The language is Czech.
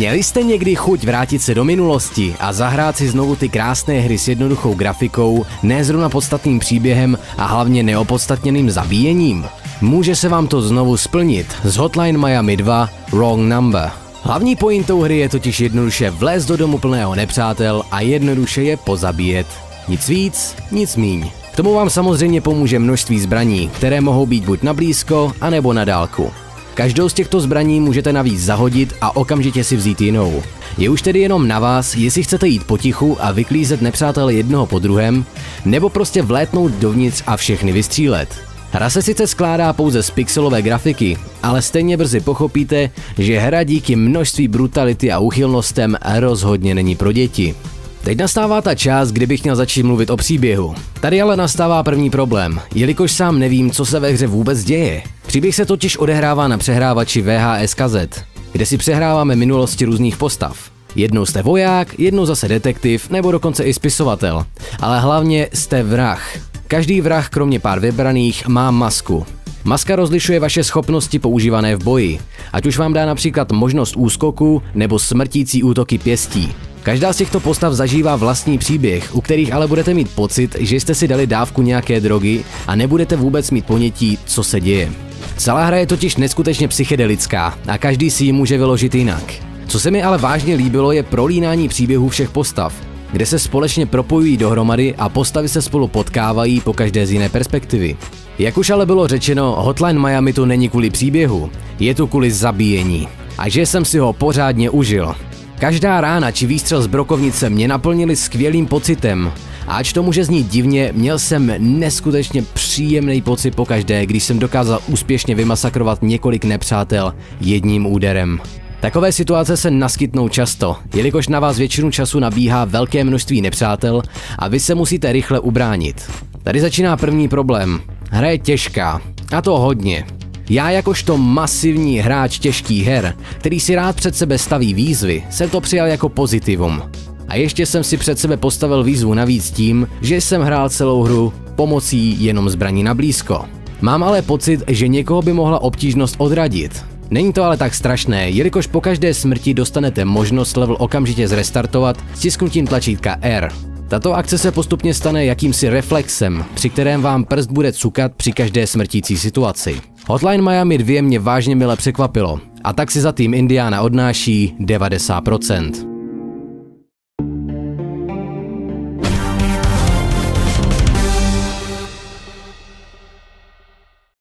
Měli jste někdy chuť vrátit se do minulosti a zahrát si znovu ty krásné hry s jednoduchou grafikou, ne zrovna podstatným příběhem a hlavně neopodstatněným zabíjením? Může se vám to znovu splnit s Hotline Miami 2 Wrong Number. Hlavní pointou hry je totiž jednoduše vlézt do domu plného nepřátel a jednoduše je pozabíjet. Nic víc, nic míň. K tomu vám samozřejmě pomůže množství zbraní, které mohou být buď na blízko, anebo na dálku. Každou z těchto zbraní můžete navíc zahodit a okamžitě si vzít jinou. Je už tedy jenom na vás, jestli chcete jít potichu a vyklízet nepřátele jednoho po druhém, nebo prostě vlétnout dovnitř a všechny vystřílet. Hra se sice skládá pouze z pixelové grafiky, ale stejně brzy pochopíte, že hra díky množství brutality a úchylnostem rozhodně není pro děti. Teď nastává ta část, kdy bych měl začít mluvit o příběhu. Tady ale nastává první problém, jelikož sám nevím, co se ve hře vůbec děje. Příběh se totiž odehrává na přehrávači VHS kazet, kde si přehráváme minulosti různých postav. Jednou jste voják, jednou zase detektiv nebo dokonce i spisovatel, ale hlavně jste vrah. Každý vrah, kromě pár vybraných, má masku. Maska rozlišuje vaše schopnosti používané v boji, ať už vám dá například možnost úskoku nebo smrtící útoky pěstí. Každá z těchto postav zažívá vlastní příběh, u kterých ale budete mít pocit, že jste si dali dávku nějaké drogy a nebudete vůbec mít ponětí, co se děje. Celá hra je totiž neskutečně psychedelická a každý si ji může vyložit jinak. Co se mi ale vážně líbilo, je prolínání příběhů všech postav, kde se společně propojují dohromady a postavy se spolu potkávají po každé z jiné perspektivy. Jak už ale bylo řečeno, Hotline Miami tu není kvůli příběhu, je tu kvůli zabíjení. A že jsem si ho pořádně užil. Každá rána či výstřel z brokovnice mě naplnili skvělým pocitem. A ač to může znít divně, měl jsem neskutečně příjemný pocit pokaždé, když jsem dokázal úspěšně vymasakrovat několik nepřátel jedním úderem. Takové situace se naskytnou často, jelikož na vás většinu času nabíhá velké množství nepřátel a vy se musíte rychle ubránit. Tady začíná první problém. Hra je těžká, a to hodně. Já jakožto masivní hráč těžkých her, který si rád před sebe staví výzvy, jsem to přijal jako pozitivum. A ještě jsem si před sebe postavil výzvu navíc tím, že jsem hrál celou hru pomocí jenom zbraní na blízko. Mám ale pocit, že někoho by mohla obtížnost odradit. Není to ale tak strašné, jelikož po každé smrti dostanete možnost level okamžitě zrestartovat stisknutím tlačítka R. Tato akce se postupně stane jakýmsi reflexem, při kterém vám prst bude cukat při každé smrtící situaci. Hotline Miami 2 mě vážně mile překvapilo, a tak si za tým Indiana odnáší 90%.